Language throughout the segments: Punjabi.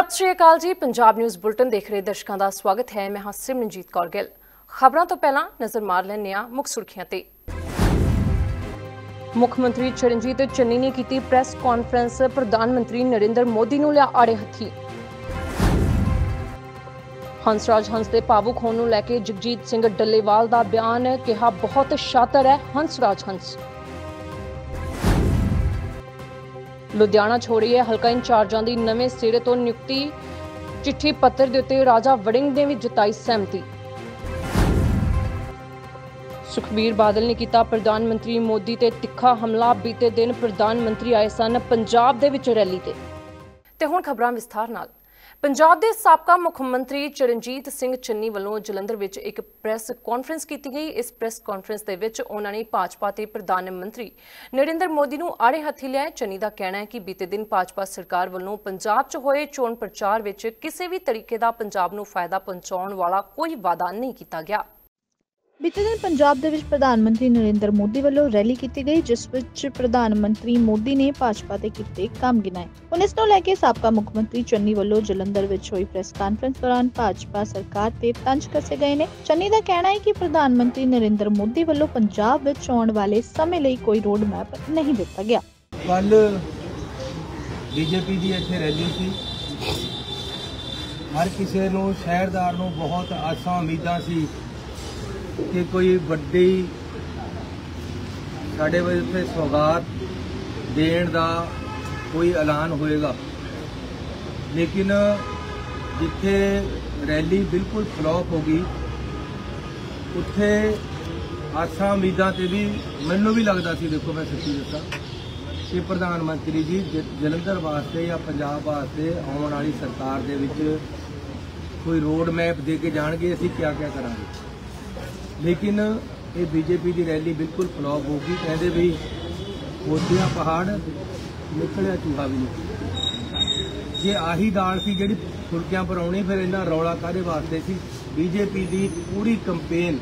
सत श्री अकाल जी। पंजाब न्यूज़ बुलेटिन देख रहे दर्शकों का स्वागत है। मैं हां सिमरनजीत कौर गिल। खबरों तो पहला नज़र मार लैंदे हां मुख सुर्खियां ते। मुख्यमंत्री चरणजीत चन्नी ने की प्रेस कॉन्फ्रेंस। प्रधानमंत्री नरेंद्र मोदी नूं लिया आड़े हथी। हंसराज हंस के भावुक होने नूं लैके जगजीत सिंह डल्लेवाल का बयान, कहा बहुत शातिर है हंसराज हंस। लुधियाना छोड़ी है हल्का इंचार्जां दी नवें सिरे तो नियुक्ति। चिट्ठी पत्र दे उत्ते राजा वड़िंग ने भी जताई सहमति। सुखबीर बादल ने किया प्रधानमंत्री मोदी ते तिखा हमला। बीते दिन प्रधानमंत्री आए सन पंजाब दे विच रैली ते हुण खबरां विस्तार नाल। पंजाब के साबका मुख्यमंत्री चरणजीत सिंह चन्नी वालों जलंधर विच एक प्रेस कॉन्फ्रेंस की गई। इस प्रेस कॉन्फ्रेंस के विच उन्होंने भाजपा ते प्रधानमंत्री नरेंद्र मोदी नूं आड़े हथी लिया। चन्नी का कहना है कि बीते दिन भाजपा सरकार वालों पंजाब च होए चोण प्रचार विच किसी भी तरीके का पंजाब नूं फायदा पहुंचाउण वाला कोई वादा नहीं किया गया। बीते दिन पंजाब दे विच प्रधानमंत्री नरेंद्र मोदी वालों रैली की गई, जिस विच प्रधानमंत्री मोदी ने भाजपा ते कीते काम गिनाए। हुण इस नूं लैके साबका मुख्यमंत्री चन्नी वालों जलंधर विच होई प्रेस कॉन्फ्रेंस दौरान भाजपा सरकार ते तंज कसे गए ने। चन्नी का कहना है कि प्रधानमंत्री नरेंद्र मोदी वालों पंजाब विच आउण वाले समय लई कोई रोड मैप नहीं दिता गया। कल बीजेपी की इत्थे रैली सी। हर किसी नूं शहरदार नूं बहुत आसां उम्मीदां सी कि कोई वड्डी साडे वास्ते सौगात देण दा कोई ऐलान होएगा, लेकिन जिथे रैली बिल्कुल फ्लॉप हो गई उत्थे आसां उम्मीदां ते भी मैनूं भी लगदा सी। देखो मैं सच्ची दस्सां कि प्रधानमंत्री जी जलंधर वास्ते या पंजाब वास्ते आउण वाली सरकार दे विच कोई रोड मैप दे के जाणगे असीं क्या क्या करांगे, लेकिन ये बीजेपी की रैली बिल्कुल फ्लॉप होगी। कहते भी होदिया पहाड़ निकलिया चूहा भी नहीं। जे आही दाल सी जिहड़ी फुलकियां पर आउणी, फिर इन्ना रौला काहदे वास्ते सी। बीजेपी की पूरी कंपेन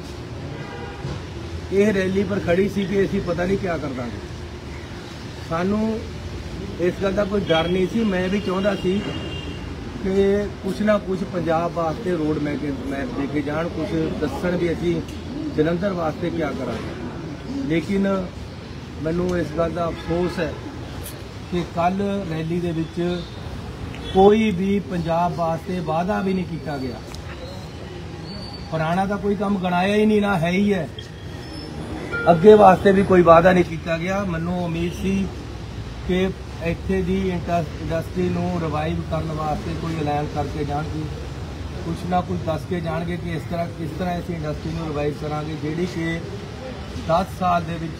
यह रैली पर खड़ी सी कि असीं पता नहीं क्या कर दांगे। सानू इस गल का कोई डर नहीं सी। मैं भी चाहता सी कि कुछ ना कुछ पंजाब वास्ते रोड मैप दे के जान, कुछ दस्सण भी असीं जलंधर वास्ते क्या करांगे। लेकिन मैनूं इस गल का अफसोस है कि कल रैली दे विच कोई भी पंजाब वास्ते वादा भी नहीं किया गया। पुराना तो कोई काम गणाया ही नहीं, ना है ही है। अगे वास्ते भी कोई वादा नहीं किया गया। मैनूं उम्मीद सी कि इत्थे दी इंडस्ट्री नूं रिवाइव करने वास्ते कोई ऐलान करके जाणगे, कुछ ना कुछ दस के जाणगे कि किस तरह इस इंडस्ट्री नूं रिवाइव करांगे, जिहड़ी कि 10 साल दे विच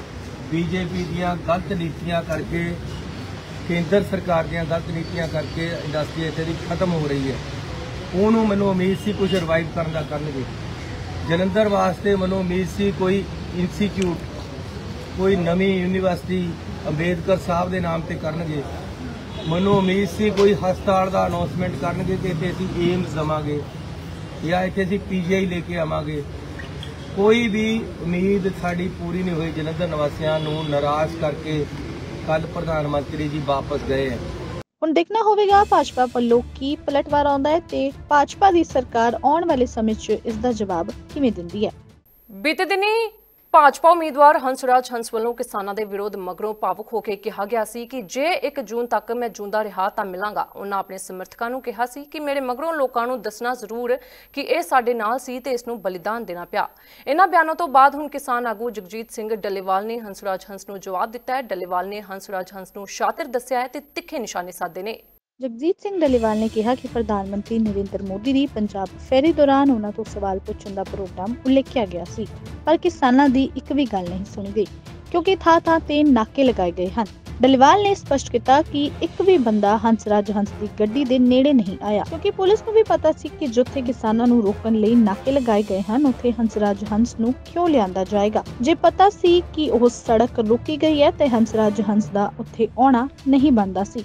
बीजेपी दीयां गलत नीतियां करके, केंद्र सरकार दीयां गलत नीतियां करके इंडस्ट्री इत्थे दी खत्म हो रही है। उहनूं मैनूं उम्मीद सी कुछ रिवाइव करन दा करनगे। जलंधर वास्ते मैनूं उम्मीद सी कोई इंस्टीट्यूट, कोई नवीं यूनीवर्सिटी अंबेडकर साहब के नाम से करनगे। मैनूं उम्मीद सी कोई हस्पताल का अनाउंसमेंट करनगे कि इत्थे असीं एम्स देवांगे या इत्थे असीं पीजीआई लेके आवांगे। कोई भी उम्मीद साडी पूरी नहीं हुई। जलंधर निवासियों नूं नाराज करके कल प्रधानमंत्री जी वापस गए हैं। हुण देखना होवेगा भाजपा वालों की पलटवार आउंदा है ते भाजपा दी सरकार आउण वाले समय च इस दा जवाब किवें दिंदी है। बीते दिनी भाजपा उम्मीदवार हंसराज हंस वालों किसानों के विरोध मगरों भावुक होकर कहा गया सी कि जे 1 जून तक मैं जूंदा रहा तां मिलांगा। उन्होंने अपने समर्थकों को कहा सी कि मेरे मगरों लोगों को दसना जरूर कि यह साडे नाल सी ते इसनूं बलिदान देना पिया। इन्हां बयानों तो बाद हुण किसान आगू जगजीत सिंह डल्लेवाल ने हंसराज हंस नूं जवाब दिता है। डल्लेवाल ने हंसराज हंस नूं शातिर दस्सिया है ते तिखे निशाने साधे ने। जगजीत सिंह डल्लेवाल ने कहा कि प्रधानमंत्री नरेंद्र मोदी दी पंजाब फेरी दौरान उन्हां तो सवाल पूछण दा प्रोग्राम उल्लेखिया गया सी, पर किसानां दी एक भी गल नहीं सुनी गई क्योंकि थां-थां ते नाके लगाए गए हैं। डल्लेवाल ने स्पष्ट किया कि एक भी बंदा हंसराज हंस दी गड्डी दे नेड़े नहीं आया, क्योंकि पुलिस नूं भी पता सी कि जिथे किसानां नूं रोकण लई नाके लगाए गए हैं उत्थे हंसराज हंस नूं क्यों लिआंदा जाएगा। जे पता सी कि ओह सड़क रोकी गई है ते हंसराज हंस दा उत्थे आउणा नहीं बनदा सी।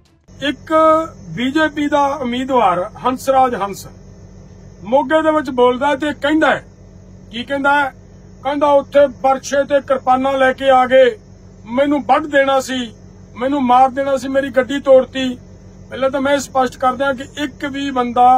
एक बीजेपी दा उम्मीदवार हंसराज हंस मोगे दे विच बोलदा ते कहंदा है की कहंदा उत्थे परछे ते किरपाना लेके आ गए, मैनू वढ देना सी, मैनू मार देना सी, मेरी गड्डी तोड़ती, ਪਹਿਲਾਂ ਤਾਂ ਮੈਂ ਸਪਸ਼ਟ ਕਰ ਦਿਆਂ ਕਿ ਇੱਕ ਵੀ ਬੰਦਾ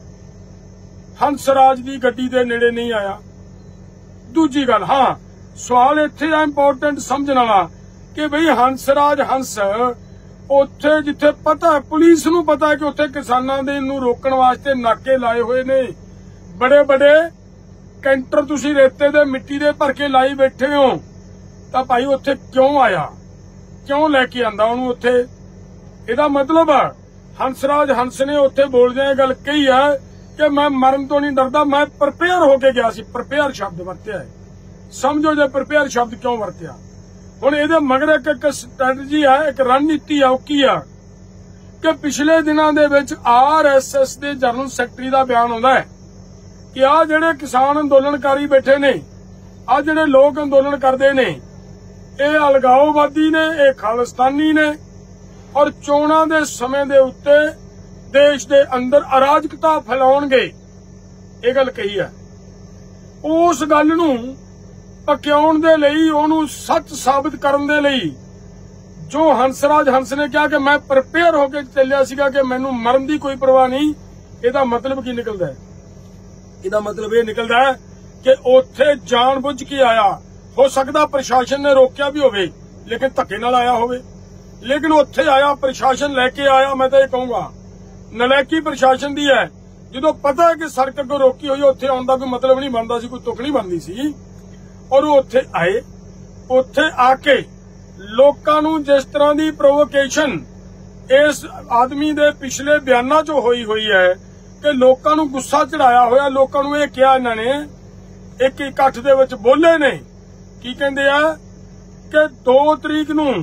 ਹੰਸਰਾਜ ਦੀ ਗੱਡੀ ਦੇ ਨੇੜੇ ਨਹੀਂ ਆਇਆ। ਦੂਜੀ ਗੱਲ, ਹਾਂ ਸਵਾਲ ਇੱਥੇ ਆ ਇੰਪੋਰਟੈਂਟ ਸਮਝਣ ਵਾਲਾ ਕਿ ਬਈ ਹੰਸਰਾਜ ਹੰਸ ਉੱਥੇ ਜਿੱਥੇ ਪਤਾ ਪੁਲਿਸ ਨੂੰ ਪਤਾ ਕਿ ਉੱਥੇ ਕਿਸਾਨਾਂ ਦੇ ਨੂੰ ਰੋਕਣ ਵਾਸਤੇ ਨਾਕੇ ਲਾਏ ਹੋਏ ਨੇ, ਬੜੇ ਬੜੇ ਕੈਂਟਰ ਤੁਸੀਂ ਰੇਤੇ ਦੇ ਮਿੱਟੀ ਦੇ ਭਰ ਕੇ ਲਾਈ ਬੈਠੇ ਹੋ, ਤਾਂ ਭਾਈ ਉੱਥੇ ਕਿਉਂ ਆਇਆ, ਕਿਉਂ ਲੈ ਕੇ ਆਂਦਾ ਉਹਨੂੰ ਉੱਥੇ? ਇਹਦਾ ਮਤਲਬ ਹੰਸਰਾਜ ਹੰਸ ਨੇ ਉੱਥੇ ਬੋਲਦਿਆਂ ਇਹ ਗੱਲ ਕਹੀ ਹੈ ਕਿ ਮੈਂ ਮਰਨ ਤੋਂ ਨਹੀਂ ਡਰਦਾ, ਮੈਂ ਪ੍ਰਪੇਅਰ ਹੋ ਕੇ ਗਿਆ ਸੀ। ਪ੍ਰਪੇਅਰ ਸ਼ਬਦ ਵਰਤਿਆ ਹੈ, ਸਮਝੋ ਜੇ ਪ੍ਰਪੇਅਰ ਸ਼ਬਦ ਕਿਉਂ ਵਰਤਿਆ। ਹੁਣ ਇਹਦੇ ਮਗਰ ਇੱਕ ਸਟ੍ਰੈਟਜੀ ਹੈ, ਇੱਕ ਰਣਨੀਤੀ ਆ। ਉਹ ਕੀ ਆ ਕਿ ਪਿਛਲੇ ਦਿਨਾਂ ਦੇ ਵਿੱਚ RSS ਦੇ ਜਨਰਲ ਸੈਕਟਰੀ ਦਾ ਬਿਆਨ ਆਉਂਦਾ ਹੈ ਕਿ ਆਹ ਜਿਹੜੇ ਕਿਸਾਨ ਅੰਦੋਲਨਕਾਰੀ ਬੈਠੇ ਨੇ, ਆਹ ਜਿਹੜੇ ਲੋਕ ਅੰਦੋਲਨ ਕਰਦੇ ਨੇ, ਇਹ ਅਲਗਾਓਵਾਦੀ ਨੇ, ਇਹ ਖਾਲਿਸਤਾਨੀ ਨੇ, ਔਰ ਚੋਣਾਂ ਦੇ ਸਮੇਂ ਦੇ ਉੱਤੇ ਦੇਸ਼ ਦੇ ਅੰਦਰ ਅਰਾਜਕਤਾ ਫੈਲਾਉਣਗੇ। ਇਹ ਗੱਲ ਕਹੀ ਹੈ। ਉਸ ਗੱਲ ਨੂੰ ਪਕਿਆਉਣ ਦੇ ਲਈ, ਉਹਨੂੰ ਸੱਚ ਸਾਬਿਤ ਕਰਨ ਦੇ ਲਈ ਜੋ ਹੰਸਰਾਜ ਹੰਸ ਨੇ ਕਿਹਾ ਕਿ ਮੈਂ ਪ੍ਰਪੇਅਰ ਹੋ ਕੇ ਚੱਲਿਆ ਸੀਗਾ ਕਿ ਮੈਨੂੰ ਮਰਨ ਦੀ ਕੋਈ ਪਰਵਾਹ ਨਹੀਂ, ਇਹਦਾ ਮਤਲਬ ਕੀ ਨਿਕਲਦਾ ਹੈ? ਇਹਦਾ ਮਤਲਬ ਇਹ ਨਿਕਲਦਾ ਹੈ ਕਿ ਉੱਥੇ ਜਾਣਬੁੱਝ ਕੇ ਆਇਆ। ਹੋ ਸਕਦਾ ਪ੍ਰਸ਼ਾਸਨ ਨੇ ਰੋਕਿਆ ਵੀ ਹੋਵੇ, ਲੇਕਿਨ ਧੱਕੇ ਨਾਲ ਆਇਆ ਹੋਵੇ, ਲੇਕਿਨ ਉੱਥੇ ਆਇਆ, ਪ੍ਰਸ਼ਾਸਨ ਲੈ ਕੇ ਆਇਆ। ਮੈਂ ਤਾਂ ਇਹ ਕਹੂੰਗਾ ਨਲਾਇਕੀ ਪ੍ਰਸ਼ਾਸਨ ਦੀ ਹੈ। ਜਦੋਂ ਪਤਾ ਹੈ ਕਿ ਸੜਕ ਅੱਗੋਂ ਰੋਕੀ ਹੋਈ, ਉੱਥੇ ਆਉਣ ਦਾ ਕੋਈ ਮਤਲਬ ਨਹੀਂ ਬਣਦਾ ਸੀ, ਕੋਈ ਤੁਕ ਨਹੀਂ ਬਣਦੀ ਸੀ, ਔਰ ਉਹ ਉੱਥੇ ਆਏ। ਉੱਥੇ ਆ ਕੇ ਲੋਕਾਂ ਨੂੰ ਜਿਸ ਤਰ੍ਹਾਂ ਦੀ ਪ੍ਰੋਵੋਕੇਸ਼ਨ ਇਸ ਆਦਮੀ ਦੇ ਪਿਛਲੇ ਬਿਆਨਾਂ 'ਚੋਂ ਹੋਈ ਹੈ ਕਿ ਲੋਕਾਂ ਨੂੰ ਗੁੱਸਾ ਚੜਾਇਆ ਹੋਇਆ, ਲੋਕਾਂ ਨੂੰ ਇਹ ਕਿਹਾ ਇਹਨਾਂ ਨੇ, ਇੱਕ ਇਕੱਠ ਦੇ ਵਿੱਚ ਬੋਲੇ ਨੇ, ਕੀ ਕਹਿੰਦੇ ਆ ਕਿ 2 ਤਰੀਕ ਨੂੰ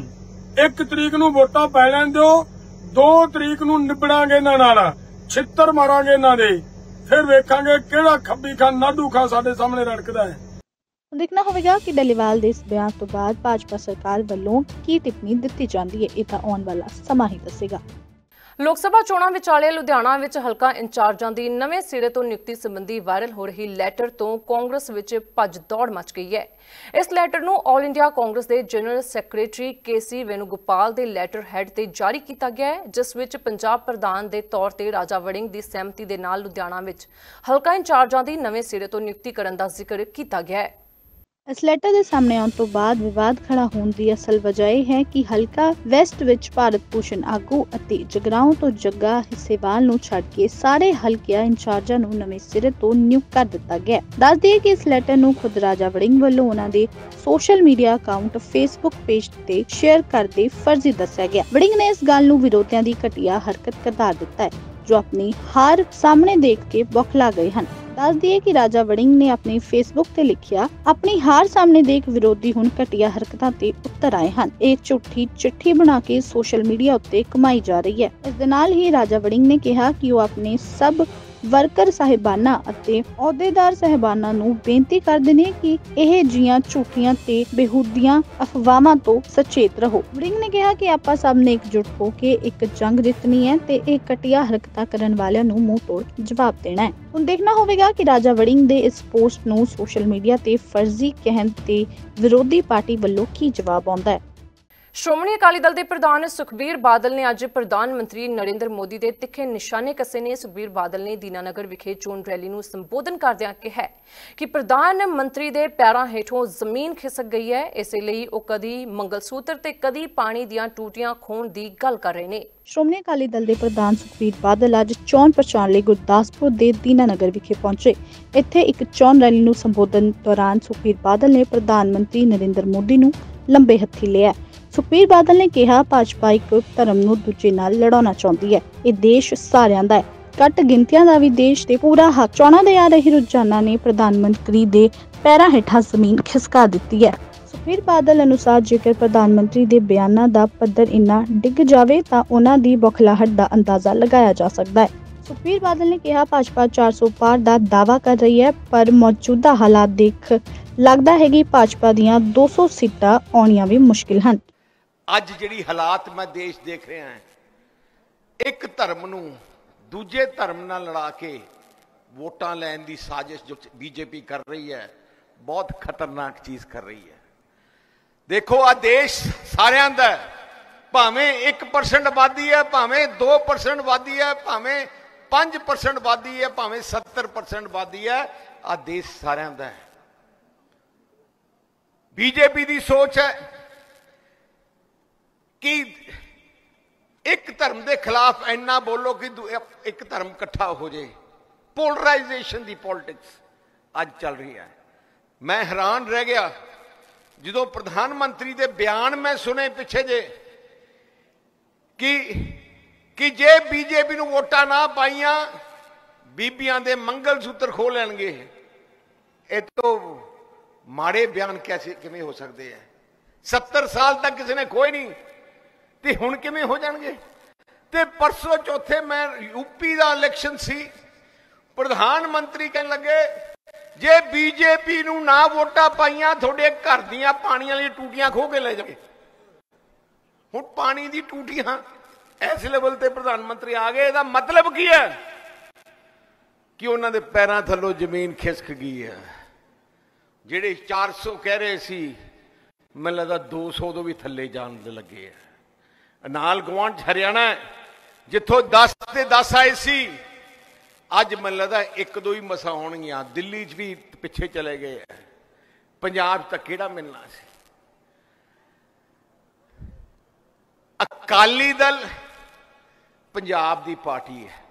1 ਤਰੀਕ ਨੂੰ ਵੋਟਾਂ ਪੈ ਲੈਣ ਦਿਓ, 2 ਤਰੀਕ ਨੂੰ ਨਿਬੜਾਂਗੇ ਇਹਨਾਂ ਨਾਲ, ਛਿੱਤਰ ਮਾਰਾਂਗੇ ਇਹਨਾਂ ਦੇ, ਫਿਰ ਵੇਖਾਂਗੇ ਕਿਹੜਾ ਖੱਬੀ ਖਾਂ ਨਾਡੂ ਖਾਂ ਸਾਡੇ ਸਾਹਮਣੇ ਰੜਕਦਾ ਹੈ। ਦੇਖਣਾ ਹੋਵੇਗਾ ਕਿ ਡੱਲੇਵਾਲ ਦੇ ਇਸ ਬਿਆਨ ਤੋਂ ਬਾਅਦ ਭਾਜਪਾ ਸਰਕਾਰ ਵੱਲੋਂ ਕੀ ਟਿੱਪਣੀ ਦਿੱਤੀ ਜਾਂਦੀ ਹੈ। ਇਹ ਤਾਂ ਆਉਣ ਵਾਲਾ ਸਮਾਂ ਹੀ ਦੱਸੇਗਾ। ਲੋਕ ਸਭਾ ਚੋਣਾਂ ਵਿਚਾਲੇ ਲੁਧਿਆਣਾ ਵਿੱਚ ਹਲਕਾ ਇੰਚਾਰਜਾਂ ਦੀ ਨਵੇਂ ਸਿਰੇ ਤੋਂ ਨਿਯੁਕਤੀ ਸੰਬੰਧੀ ਵਾਇਰਲ ਹੋ ਰਹੀ ਲੈਟਰ ਤੋਂ ਕਾਂਗਰਸ ਵਿੱਚ ਭੱਜ ਦੌੜ ਮਚ ਗਈ ਹੈ। ਇਸ ਲੈਟਰ ਨੂੰ ਆਲ ਇੰਡੀਆ ਕਾਂਗਰਸ ਦੇ ਜਨਰਲ ਸੈਕਟਰੀ KC ਵੇਣੂਗੋਪਾਲ ਦੇ ਲੈਟਰ ਹੈਡ ਤੇ ਜਾਰੀ ਕੀਤਾ ਗਿਆ ਹੈ, ਜਿਸ ਵਿੱਚ ਪੰਜਾਬ ਪ੍ਰਧਾਨ ਦੇ ਤੌਰ ਤੇ ਰਾਜਾ ਵੜਿੰਗ ਦੀ ਸਹਿਮਤੀ ਦੇ ਨਾਲ ਲੁਧਿਆਣਾ ਵਿੱਚ ਹਲਕਾ ਇੰਚਾਰਜਾਂ ਦੀ ਨਵੇਂ ਸਿਰੇ ਤੋਂ ਨਿਯੁਕਤੀ ਕਰਨ ਦਾ ਜ਼ਿਕਰ ਕੀਤਾ ਗਿਆ ਹੈ। ਇਸ ਲੈਟਰ ਦੇ ਸਾਹਮਣੇ ਆਉਣ ਤੋਂ ਬਾਅਦ ਵਿਵਾਦ ਖੜਾ ਹੋਣ ਦੀ ਅਸਲ ਵਜ੍ਹਾ ਇਹ ਹੈ ਕਿ ਹਲਕਾ ਵੈਸਟ ਵਿੱਚ ਭਾਰਤ ਭੂਸ਼ਣ ਆਗੂ ਅਤੇ ਜਗਰਾਉਂ ਤੋਂ ਜੱਗਾ ਹਿੱਸੇਵਾਲ ਨੂੰ ਛੱਡ ਕੇ ਸਾਰੇ ਹਲਕਿਆਂ ਇੰਚਾਰਜਾਂ ਨੂੰ ਨਵੇਂ ਸਿਰੇ ਤੋਂ ਨਿਯੁਕਤ ਕਰ ਦਿੱਤਾ ਗਿਆ। ਦੱਸ ਦਈਏ ਕਿ ਇਸ ਲੈਟਰ ਨੂੰ ਖੁਦ ਰਾਜਾ ਵੜਿੰਗ ਵੱਲੋਂ ਉਹਨਾਂ ਦੇ social media account Facebook page ਤੇ ਸ਼ੇਅਰ ਕਰਦੇ ਫਰਜ਼ੀ ਦੱਸਿਆ ਗਿਆ। ਵੜਿੰਗ ਨੇ ਇਸ ਗੱਲ ਨੂੰ ਵਿਰੋਧੀਆਂ ਦੀ ਘਟੀਆ ਹਰਕਤ ਕਰਾਰ ਦਿੱਤਾ ਹੈ, ਜੋ ਆਪਣੀ ਹਾਰ ਸਾਹਮਣੇ ਦੇਖ ਕੇ ਬੌਖਲਾ ਗਏ ਹਨ। ਦੱਸ ਦਈਏ ਕਿ ਰਾਜਾ ਵੜਿੰਗ ਨੇ ਆਪਣੀ ਫੇਸਬੁੱਕ ਤੇ ਲਿਖਿਆ, ਆਪਣੀ ਹਾਰ ਸਾਹਮਣੇ ਦੇਖ ਵਿਰੋਧੀ ਹੁਣ ਘਟੀਆ ਹਰਕਤਾਂ ਤੇ ਉਤਰ ਆਏ ਹਨ। ਇਹ ਝੂਠੀ ਚਿੱਠੀ ਬਣਾ ਕੇ ਸੋਸ਼ਲ ਮੀਡੀਆ ਉੱਤੇ ਕਮਾਈ ਜਾ ਰਹੀ ਹੈ। ਇਸ ਦੇ ਨਾਲ ਹੀ ਰਾਜਾ ਵੜਿੰਗ ਨੇ ਕਿਹਾ ਕਿ ਉਹ ਆਪਣੇ ਸਭ ਵਰਕਰ ਸਾਹਿਬਾਨਾਂ ਅਤੇ ਅਹੁਦੇਦਾਰ ਸਾਹਿਬਾਨਾਂ ਨੂੰ ਬੇਨਤੀ ਕਰਦੇ ਨੇ ਕਿ ਇਹ ਜੀਆਂ ਝੂਠੀਆਂ ਤੇ ਬੇਹੂਦੀਆਂ ਅਫਵਾਹਾਂ ਤੋਂ ਸਚੇਤ ਰਹੋ। ਵੜਿੰਗ ਨੇ ਕਿਹਾ ਕਿ ਆਪਾਂ ਸਭ ਨੇ ਇਕਜੁੱਟ ਹੋ ਕੇ ਇੱਕ ਜੰਗ ਜਿੱਤਣੀ ਹੈ ਤੇ ਇਹ ਘਟੀਆ ਹਰਕਤਾਂ ਕਰਨ ਵਾਲਿਆਂ ਨੂੰ ਮੂੰਹ ਤੋੜ ਜਵਾਬ ਦੇਣਾ ਹੈ। ਹੁਣ ਦੇਖਣਾ ਹੋਵੇਗਾ ਕਿ ਰਾਜਾ ਵੜਿੰਗ ਦੇ ਇਸ ਪੋਸਟ ਨੂੰ ਸੋਸ਼ਲ ਮੀਡੀਆ ਤੇ ਫਰਜ਼ੀ ਕਹਿਣ ਤੇ ਵਿਰੋਧੀ ਪਾਰਟੀ ਵੱਲੋਂ ਕੀ ਜਵਾਬ ਆਉਂਦਾ ਹੈ। ਸ਼੍ਰੋਮਣੀ ਅਕਾਲੀ ਦਲ ਦੇ ਪ੍ਰਧਾਨ ਸੁਖਬੀਰ ਬਾਦਲ ਨੇ ਅੱਜ ਪ੍ਰਧਾਨ ਮੰਤਰੀ ਨਰਿੰਦਰ ਮੋਦੀ ਦੇ ਤਿੱਖੇ ਨਿਸ਼ਾਨੇ ਕੱਸੇ ਨੇ। ਸੁਖਬੀਰ ਬਾਦਲ ਨੇ ਦੀਨਾਨਗਰ ਵਿਖੇ ਚੋਣ ਰੈਲੀ ਨੂੰ ਸੰਬੋਧਨ ਕਰਦਿਆਂ ਕਿਹਾ ਕਿ ਪ੍ਰਧਾਨ ਮੰਤਰੀ ਦੇ ਪੈਰਾਂ ਹੇਠੋਂ ਜ਼ਮੀਨ ਖਿਸਕ ਗਈ ਹੈ, ਇਸੇ ਲਈ ਉਹ ਕਦੀ ਮੰਗਲਸੂਤਰ ਤੇ ਕਦੀ ਪਾਣੀ ਦੀਆਂ ਟੂਟੀਆਂ ਖੋਣ ਦੀ ਗੱਲ ਕਰ ਰਹੇ ਨੇ। ਸ਼੍ਰੋਮਣੀ ਅਕਾਲੀ ਦਲ ਦੇ ਪ੍ਰਧਾਨ ਸੁਖਬੀਰ ਬਾਦਲ ਅੱਜ ਚੋਣ ਪ੍ਰਚਾਰ ਲਈ ਗੁਰਦਾਸਪੁਰ ਦੇ ਦੀਨਾਨਗਰ ਵਿਖੇ ਪਹੁੰਚੇ। ਇੱਥੇ ਇੱਕ ਚੋਣ ਰੈਲੀ ਨੂੰ ਸੰਬੋਧਨ ਦੌਰਾਨ ਸੁਖਬੀਰ ਬਾਦਲ ਨੇ ਪ੍ਰਧਾਨ ਮੰਤਰੀ ਨਰਿੰਦਰ ਮੋਦੀ ਨੂੰ ਲੰਬੇ ਹੱਥੀ ਲਿਆ। ਸੁਖਬੀਰ ਬਾਦਲ ਨੇ ਕਿਹਾ, ਭਾਜਪਾ ਇੱਕ ਧਰਮ ਨੂੰ ਦੂਜੇ ਨਾਲ ਲੜਾਉਣਾ ਚਾਹੁੰਦੀ ਹੈ। ਇਹ ਦੇਸ਼ ਸਾਰਿਆਂ ਦਾ ਹੈ, ਘੱਟ ਗਿਣਤੀਆਂ ਦਾ ਵੀ ਦੇਸ਼ ਤੇ ਪੂਰਾ ਹੱਕ। ਚੋਣਾਂ ਦੇ ਆ ਰਹੇ ਰੁਝਾਨਾਂ ਨੇ ਪ੍ਰਧਾਨ ਮੰਤਰੀ ਦੇ ਪੈਰਾਂ ਹੇਠਾਂ ਜ਼ਮੀਨ ਖਿਸਕਾ ਦਿੱਤੀ ਹੈ। ਸੁਖਬੀਰ ਬਾਦਲ ਅਨੁਸਾਰ ਜੇਕਰ ਪ੍ਰਧਾਨ ਮੰਤਰੀ ਦੇ ਬਿਆਨਾਂ ਦਾ ਪੱਧਰ ਇੰਨਾ ਡਿੱਗ ਜਾਵੇ ਤਾਂ ਉਹਨਾਂ ਦੀ ਬੌਖਲਾਹਟ ਦਾ ਅੰਦਾਜ਼ਾ ਲਗਾਇਆ ਜਾ ਸਕਦਾ ਹੈ। ਸੁਖਬੀਰ ਬਾਦਲ ਨੇ ਕਿਹਾ, ਭਾਜਪਾ 400 ਪਾਰ ਦਾ ਦਾਅਵਾ ਕਰ ਰਹੀ ਹੈ, ਪਰ ਮੌਜੂਦਾ ਹਾਲਾਤ ਦੇਖ ਲੱਗਦਾ ਹੈ ਕਿ ਭਾਜਪਾ ਦੀਆਂ 200 ਸੀਟਾਂ ਆਉਣੀਆਂ ਵੀ ਮੁਸ਼ਕਿਲ ਹਨ। ਅੱਜ ਜਿਹੜੀ ਹਾਲਾਤ ਮੈਂ ਦੇਸ਼ ਦੇਖ ਰਿਹਾ ਹਾਂ, ਇੱਕ ਧਰਮ ਨੂੰ ਦੂਜੇ ਧਰਮ ਨਾਲ ਲੜਾ ਕੇ ਵੋਟਾਂ ਲੈਣ ਦੀ ਸਾਜ਼ਿਸ਼ ਜੋ ਬੀਜੇਪੀ ਕਰ ਰਹੀ ਹੈ, ਬਹੁਤ ਖਤਰਨਾਕ ਚੀਜ਼ ਕਰ ਰਹੀ ਹੈ। ਦੇਖੋ, ਆ ਦੇਸ਼ ਸਾਰਿਆਂ ਦਾ, ਭਾਵੇਂ 1% ਆਬਾਦੀ ਹੈ, ਭਾਵੇਂ 2% ਆਬਾਦੀ ਹੈ, ਭਾਵੇਂ 5% ਆਬਾਦੀ ਹੈ, ਭਾਵੇਂ 70% ਆਬਾਦੀ ਹੈ, ਆ ਦੇਸ਼ ਸਾਰਿਆਂ ਦਾ ਹੈ। ਬੀਜੇਪੀ ਦੀ ਸੋਚ ਹੈ ਕਿ ਇੱਕ ਧਰਮ ਦੇ ਖਿਲਾਫ ਇੰਨਾ ਬੋਲੋ ਕਿ ਇੱਕ ਧਰਮ ਇਕੱਠਾ ਹੋ ਜਾਏ। ਪੋਲਰਾਈਜੇਸ਼ਨ ਦੀ ਪੋਲਿਟਿਕਸ ਅੱਜ ਚੱਲ ਰਹੀ ਹੈ। ਮੈਂ ਹੈਰਾਨ ਰਹਿ ਗਿਆ ਜਦੋਂ ਪ੍ਰਧਾਨ ਮੰਤਰੀ ਦੇ ਬਿਆਨ ਮੈਂ ਸੁਣੇ ਪਿੱਛੇ ਜੇ ਕਿ ਜੇ ਬੀਜੇਪੀ ਨੂੰ ਵੋਟਾਂ ਨਾ ਪਾਈਆਂ ਬੀਬੀਆਂ ਦੇ ਮੰਗਲ ਸੂਤਰ ਖੋਹ ਲੈਣਗੇ। ਇਹ ਤੋਂ ਮਾੜੇ ਬਿਆਨ ਕਿਵੇਂ ਹੋ ਸਕਦੇ ਹੈ? 70 ਸਾਲ ਤੱਕ ਕਿਸੇ ਨੇ ਖੋਏ ਨਹੀਂ ਤੇ ਹੁਣ ਕਿਵੇਂ ਹੋ ਜਾਣਗੇ? ਤੇ ਪਰਸੋਂ ਚੌਥੇ ਮੈਂ ਯੂਪੀ ਦਾ ਇਲੈਕਸ਼ਨ ਸੀ, ਪ੍ਰਧਾਨ ਮੰਤਰੀ ਕਹਿਣ ਲੱਗੇ ਜੇ ਬੀਜੇਪੀ ਨੂੰ ਨਾ ਵੋਟਾਂ ਪਾਈਆਂ ਤੁਹਾਡੇ ਘਰ ਦੀਆਂ ਪਾਣੀ ਵਾਲੀਆਂ ਟੂਟੀਆਂ ਖੋਹ ਕੇ ਲੈ ਜਾਣਗੇ। ਹੁਣ ਪਾਣੀ ਦੀ ਟੂਟੀਆਂ ਇਸ ਲੈਵਲ ਤੇ ਪ੍ਰਧਾਨ ਮੰਤਰੀ ਆ ਗਏ। ਇਹਦਾ ਮਤਲਬ ਕੀ ਹੈ ਕਿ ਉਹਨਾਂ ਦੇ ਪੈਰਾਂ ਥੱਲੋਂ ਜ਼ਮੀਨ ਖਿਸਕ ਗਈ ਹੈ। ਜਿਹੜੇ 400 ਕਹਿ ਰਹੇ ਸੀ ਮੈਨੂੰ ਲੱਗਦਾ 200 ਤੋਂ ਵੀ ਥੱਲੇ ਜਾਣ ਦੇ ਲੱਗੇ ਆ। ਨਾਲ ਗੁਆਂਢ ਹਰਿਆਣਾ ਜਿੱਥੋਂ 10 ਤੇ 10 ਆਏ ਸੀ ਅੱਜ ਮੈਨੂੰ ਲੱਗਦਾ 1-2 ਹੀ ਮਸਾਂ ਹੋਣਗੀਆਂ। ਦਿੱਲੀ 'ਚ ਵੀ ਪਿੱਛੇ ਚਲੇ ਗਏ ਆ। ਪੰਜਾਬ 'ਚ ਤਾਂ ਕਿਹੜਾ ਮਿਲਣਾ ਸੀ? ਅਕਾਲੀ ਦਲ ਪੰਜਾਬ ਦੀ ਪਾਰਟੀ ਹੈ,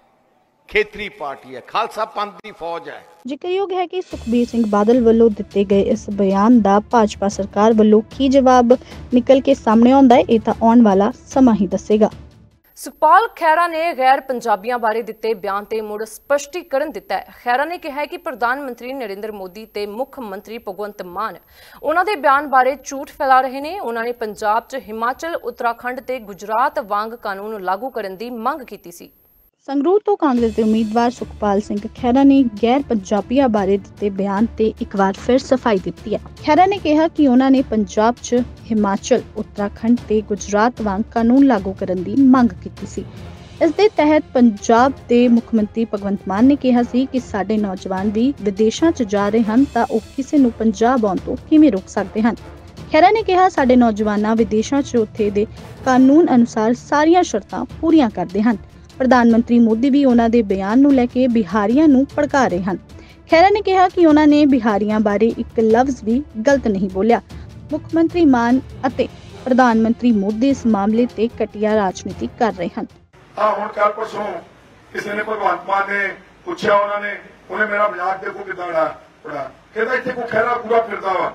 ਖੇਤਰੀ ਪਾਰਟੀ ਹੈ, ਖਾਲਸਾ ਪੰਥ ਦੀ ਫੌਜ ਹੈ। ਜ਼ਿਕਰਯੋਗ ਹੈ ਕਿ ਸੁਖਬੀਰ ਸਿੰਘ ਬਾਦਲ ਵੱਲੋਂ ਦਿੱਤੇ ਗਏ ਇਸ ਬਿਆਨ ਦਾ ਭਾਜਪਾ ਸਰਕਾਰ ਵੱਲੋਂ ਕੀ ਜਵਾਬ ਨਿਕਲ ਕੇ ਸਾਹਮਣੇ ਆਉਂਦਾ ਹੈ ਇਹ ਤਾਂ ਆਉਣ ਵਾਲਾ ਸਮਾਂ ਹੀ ਦੱਸੇਗਾ। ਸੁਖਪਾਲ ਖਹਿਰਾ ਨੇ ਗੈਰ ਪੰਜਾਬੀਆਂ ਬਾਰੇ ਦਿੱਤੇ ਬਿਆਨ ਤੇ ਮੁੜ ਸਪਸ਼ਟੀਕਰਨ ਦਿੱਤਾ ਹੈ। ਖਹਿਰਾ ਨੇ ਕਿਹਾ ਹੈ ਕਿ ਪ੍ਰਧਾਨ ਮੰਤਰੀ ਨਰਿੰਦਰ ਮੋਦੀ ਤੇ ਮੁੱਖ ਮੰਤਰੀ ਭਗਵੰਤ ਮਾਨ ਉਹਨਾਂ ਦੇ ਬਿਆਨ ਬਾਰੇ ਝੂਠ ਫੈਲਾ ਰਹੇ ਨੇ। ਉਹਨਾਂ ਨੇ ਪੰਜਾਬ 'ਚ ਹਿਮਾਚਲ, ਉੱਤਰਾਖੰਡ ਤੇ ਗੁਜਰਾਤ ਵਾਂਗ ਕਾਨੂੰਨ ਲਾਗੂ ਕਰਨ ਦੀ ਮੰਗ ਕੀਤੀ ਸੀ। ਸੰਗਰੂਰ ਤੋਂ ਕਾਂਗਰਸ ਦੇ ਉਮੀਦਵਾਰ ਸੁਖਪਾਲ ਸਿੰਘ ਖਹਿਰਾ ਨੇ ਗੈਰ ਪੰਜਾਬੀਆਂ ਬਾਰੇ ਦਿੱਤੇ ਬਿਆਨ ਤੇ ਇੱਕ ਵਾਰ ਫਿਰ ਸਫਾਈ ਦਿੱਤੀ ਹੈ। ਖਹਿਰਾ ਨੇ ਕਿਹਾ ਕਿ ਉਹਨਾਂ ਨੇ ਪੰਜਾਬ 'ਚ ਹਿਮਾਚਲ, ਉੱਤਰਾਖੰਡ ਤੇ ਗੁਜਰਾਤ ਵਾਂਗ ਕਾਨੂੰਨ ਲਾਗੂ ਕਰਨ ਦੀ ਮੰਗ ਕੀਤੀ ਸੀ। ਇਸ ਦੇ ਤਹਿਤ ਪੰਜਾਬ ਦੇ ਮੁੱਖ ਮੰਤਰੀ ਭਗਵੰਤ ਮਾਨ ਨੇ ਕਿਹਾ ਸੀ ਕਿ ਸਾਡੇ ਨੌਜਵਾਨ ਵੀ ਵਿਦੇਸ਼ਾਂ 'ਚ ਜਾ ਰਹੇ ਹਨ ਤਾਂ ਉਹ ਕਿਸੇ ਨੂੰ ਪੰਜਾਬ ਆਉਣ ਤੋਂ ਕਿਵੇਂ ਰੋਕ ਸਕਦੇ ਹਨ। ਖਹਿਰਾ ਨੇ ਕਿਹਾ ਸਾਡੇ ਨੌਜਵਾਨਾਂ ਵਿਦੇਸ਼ਾਂ 'ਚ ਉੱਥੇ ਦੇ ਕਾਨੂੰਨ ਅਨੁਸਾਰ ਸਾਰੀਆਂ ਸ਼ਰਤਾਂ ਪੂਰੀਆਂ ਕਰਦੇ ਹਨ। ਪ੍ਰਧਾਨ ਮੰਤਰੀ ਮੋਦੀ ਵੀ ਉਹਨਾਂ ਦੇ ਬਿਆਨ ਨੂੰ ਲੈ ਕੇ ਬਿਹਾਰੀਆਂ ਨੂੰ ਭੜਕਾ ਰਹੇ ਹਨ। ਖਹਿਰਾ ਨੇ ਕਿਹਾ ਕਿ ਉਹਨਾਂ ਨੇ ਬਿਹਾਰੀਆਂ ਬਾਰੇ ਇੱਕ ਲਫ਼ਜ਼ ਵੀ ਗਲਤ ਨਹੀਂ ਬੋਲਿਆ। ਮੁੱਖ ਮੰਤਰੀ ਮਾਨ ਅਤੇ ਪ੍ਰਧਾਨ ਮੰਤਰੀ ਮੋਦੀ ਇਸ ਮਾਮਲੇ ਤੇ ਘਟੀਆ ਰਾਜਨੀਤੀ ਕਰ ਰਹੇ ਹਨ। ਹੁਣ ਕੱਲ ਪਰਸੋਂ ਕਿਸੇ ਨੇ ਭਗਵੰਤ ਮਾਨ ਨੇ ਪੁੱਛਿਆ, ਉਹਨੇ ਮੇਰਾ ਮਜ਼ਾਕ ਦੇਖੋ ਕਿੱਦਾਂ ਉਡਾ ਕਹਿੰਦਾ ਇੱਥੇ ਕੋਈ ਖਹਿਰਾ ਪੂਰਾ ਫਿਰਦਾ ਵਾ,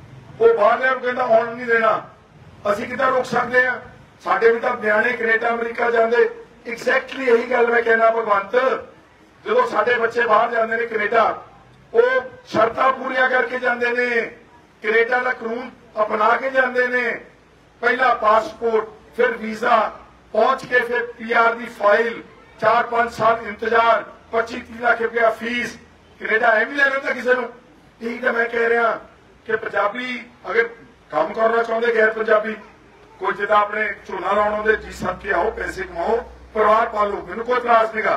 ਉਹ ਬਾਹਰਲਿਆਂ ਨੂੰ ਕਹਿੰਦਾ ਆਉਣ ਨਹੀਂ ਦੇਣਾ। ਅਸੀਂ ਕਿੱਦਾਂ ਰੋਕ ਸਕਦੇ ਆ? ਸਾਡੇ ਵੀ ਤਾਂ ਨਿਆਣੇ ਕੈਨੇਡਾ ਅਮਰੀਕਾ ਜਾਂਦੇ। ਐਗਜ਼ੈਕਟਲੀ ਇਹੀ ਗੱਲ ਮੈਂ ਕਹਿਣਾ ਭਗਵੰਤ, ਜਦੋਂ ਸਾਡੇ ਬੱਚੇ ਬਾਹਰ ਜਾਂਦੇ ਨੇ ਕੈਨੇਡਾ ਉਹ ਸ਼ਰਤਾਂ ਪੂਰੀਆਂ ਕਰਕੇ ਜਾਂਦੇ ਨੇ, ਕੈਨੇਡਾ ਦਾ ਕਾਨੂੰਨ ਅਪਣਾ ਕੇ ਜਾਂਦੇ ਨੇ। ਪਹਿਲਾ ਪਾਸਪੋਰਟ, ਫਿਰ ਵੀਜ਼ਾ, ਪਹੁੰਚ ਕੇ ਫਿਰ PR ਦੀ ਫਾਈਲ, 4-5 ਸਾਲ ਇੰਤਜ਼ਾਰ, 25-30 ਲੱਖ ਰੁਪਇਆ ਫੀਸ। ਕੈਨੇਡਾ ਐਵੇਂ ਲੈ ਲੈਂਦਾ ਕਿਸੇ ਨੂੰ। ਇਹੀ ਤਾਂ ਮੈਂ ਕਹਿ ਰਿਹਾ ਕਿ ਪੰਜਾਬੀ ਅਗਰ ਕੰਮ ਕਰਨਾ ਚਾਹੁੰਦੇ ਗੈਰ ਪੰਜਾਬੀ ਕੋਈ ਜਿੱਦਾਂ ਆਪਣੇ ਝੋਨਾ ਲਾਉਣ ਆਉਂਦੇ ਜੀ ਸੱਦ ਕੇ ਆਓ, ਪੈਸੇ ਕਮਾਓ, ਪਰਿਵਾਰ ਪਾਲੋ, ਮੈਨੂੰ ਕੋਈ ਇਤਰਾਜ਼ ਨਹੀਂਗਾ।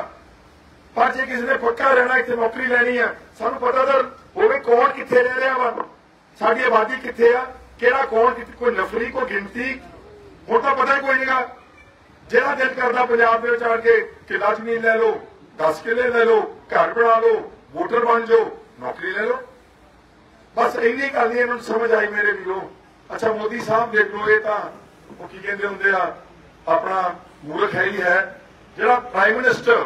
ਪਰ ਜੇ ਕਿਸੇ ਨੇ ਪੱਕਾ ਰਹਿਣਾ ਇੱਥੇ ਨੌਕਰੀ ਲੈਣੀ ਆ, ਸਾਨੂੰ ਪਤਾ ਤਾਂ ਹੋਵੇ ਕੌਣ ਕਿੱਥੇ ਰਹਿ ਰਿਹਾ ਵਾ, ਸਾਡੀ ਆਬਾਦੀ ਕਿੱਥੇ ਆ, ਕਿਹੜਾ ਕੌਣ ਕਿੱਥੇ, ਕੋਈ ਨਫਰੀ ਕੋਈ ਗਿਣਤੀ ਹੁਣ ਤਾਂ ਪਤਾ ਹੀ ਕੋਈ ਨਹੀਂਗਾ। ਜਿਹੜਾ ਦਿਲ ਕਰਦਾ ਪੰਜਾਬ ਦੇ ਵਿੱਚ ਆ ਕੇ ਕਿੱਲਾ ਜ਼ਮੀਨ ਲੈ ਲਓ, 10 ਕਿੱਲੇ ਲੈ ਲਓ, ਘਰ ਬਣਾ ਲਓ, ਵੋਟਰ ਬਣ ਜਾਓ, ਨੌਕਰੀ ਲੈ ਲਓ। ਬਸ ਇੰਨੀ ਗੱਲ ਨਹੀਂ ਇਹਨਾਂ ਨੂੰ ਸਮਝ ਆਈ ਮੇਰੇ ਵੀਰੋ। ਅੱਛਾ ਮੋਦੀ ਸਾਹਿਬ ਦੇਖ ਲਓ, ਇਹ ਤਾਂ ਉਹ ਕੀ ਕਹਿੰਦੇ ਹੁੰਦੇ ਆ ਆਪਣਾ ਮੂਰਖ ਹੈ ਹੀ ਹੈ। ਜਿਹੜਾ ਪ੍ਰਾਈਮ ਮਿਨਿਸਟਰ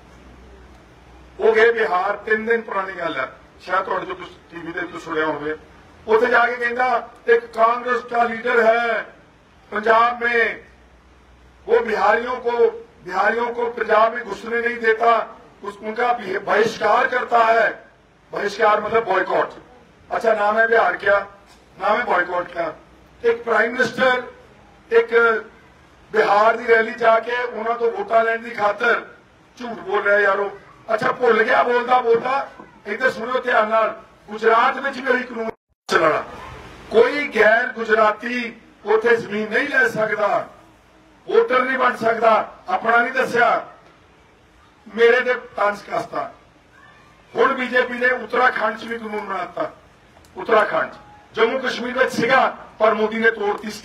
ਉਹ ਗਏ ਬਿਹਾਰ, 3 ਦਿਨ ਪੁਰਾਣੀ ਗੱਲ ਹੈ, ਸ਼ਾਇਦ ਤੁਹਾਡੇ ਜੋ ਤੁਸੀਂ ਟੀਵੀ ਦੇ ਉੱਤੇ ਸੁਣਿਆ ਹੋਵੇ। ਉੱਥੇ ਜਾ ਕੇ ਕਹਿੰਦਾ एक कांग्रेस का लीडर है पंजाब में, वो बिहारियों को पंजाब में घुसने नहीं देता, उनका बहिष्कार करता है। बहिष्कार मतलब बॉयकॉट। अच्छा नाम है बिहार क्या, नाम है बॉयकॉट क्या। एक प्राइम मिनिस्टर एक बिहार की रैली जाके उन्होंने तो वोटा लैण की खातर झूठ बोल रहा है यारो। अच्छा भुल गया बोलता इधर सुनो ध्यान नाल, गुजरात में भी वही कानून चलना, कोई गैर गुजराती उथे जमीन नहीं ले सकता, वोटर नहीं बन सकता। अपना नहीं दसिया, मेरे ते तंज कसता। हुण बीजेपी ने उत्तराखंड च भी कानून बनाता। उत्तराखंड जम्मू कश्मीर में सिगा पर मोदी ने तोड़ती स्टेट।